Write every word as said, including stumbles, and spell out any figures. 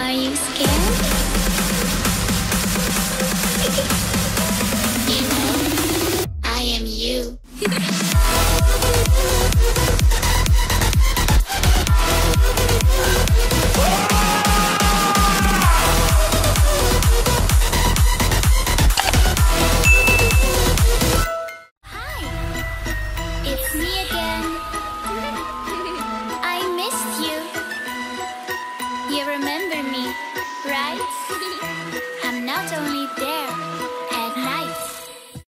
Are you scared? You know, I am you. Hi, it's me again. I missed you.